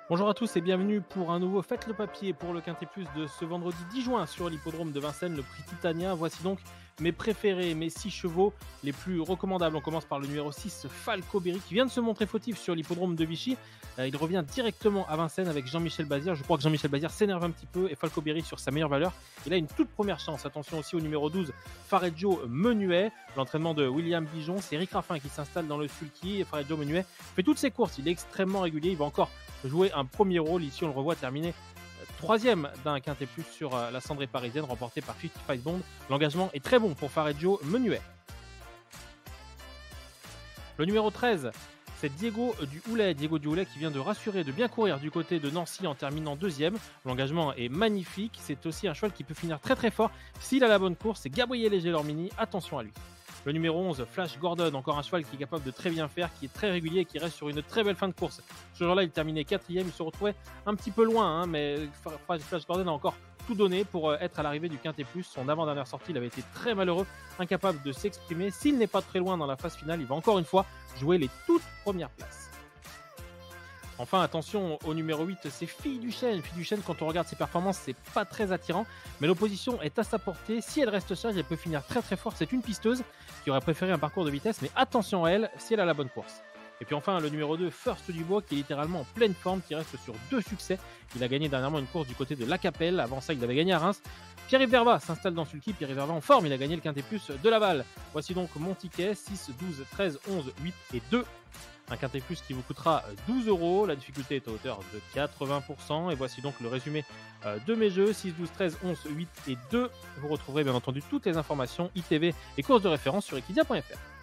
Bonjour à tous et bienvenue pour un nouveau Faites le papier pour le Quintet Plus de ce vendredi 10 juin sur l'hippodrome de Vincennes, le prix Titania. Voici donc mes préférés, mes 6 chevaux les plus recommandables. On commence par le numéro 6, Falco Berry, qui vient de se montrer fautif sur l'hippodrome de Vichy. Il revient directement à Vincennes avec Jean-Michel Bazir. Je crois que Jean-Michel Bazir s'énerve un petit peu et Falco Berry sur sa meilleure valeur. Il a une toute première chance. Attention aussi au numéro 12, Fareggio Menuet. L'entraînement de William Bijon, c'est Eric Raffin qui s'installe dans le sulky. Et Fareggio Menuet fait toutes ses courses. Il est extrêmement régulier. Il va encore jouer un premier rôle. Ici, on le revoit terminer troisième d'un quintet plus sur la cendrée parisienne remportée par 55 Bond. L'engagement est très bon pour Fareggio Menuet. Le numéro 13, c'est Diego Duhoulet. Diego Duhoulet qui vient de rassurer, de bien courir du côté de Nancy en terminant deuxième. L'engagement est magnifique. C'est aussi un cheval qui peut finir très très fort s'il a la bonne course. C'est Gabriel Gelormini. Attention à lui. Le numéro 11, Flash Gordon, encore un cheval qui est capable de très bien faire, qui est très régulier et qui reste sur une très belle fin de course. Ce jour-là, il terminait quatrième, il se retrouvait un petit peu loin, mais Flash Gordon a encore tout donné pour être à l'arrivée du Quintet Plus. Son avant-dernière sortie, il avait été très malheureux, incapable de s'exprimer. S'il n'est pas très loin dans la phase finale, il va encore une fois jouer les toutes premières places. Enfin, attention au numéro 8, c'est Fille du Chêne. Fille du Chêne, quand on regarde ses performances, c'est pas très attirant, mais l'opposition est à sa portée. Si elle reste sage, elle peut finir très très fort. C'est une pisteuse qui aurait préféré un parcours de vitesse, mais attention à elle si elle a la bonne course. Et puis enfin, le numéro 2, First Dubois, qui est littéralement en pleine forme, qui reste sur 2 succès. Il a gagné dernièrement une course du côté de La Capelle. Avant ça, il avait gagné à Reims. Pierre-Yves Verva s'installe dans Sulky. Pierre-Yves Verva en forme, il a gagné le Quintet Plus de Laval. Voici donc mon ticket, 6, 12, 13, 11, 8 et 2. Un Quintet Plus qui vous coûtera 12 €. La difficulté est à hauteur de 80%. Et voici donc le résumé de mes jeux. 6, 12, 13, 11, 8 et 2. Vous retrouverez bien entendu toutes les informations ITV et courses de référence sur equidia.fr.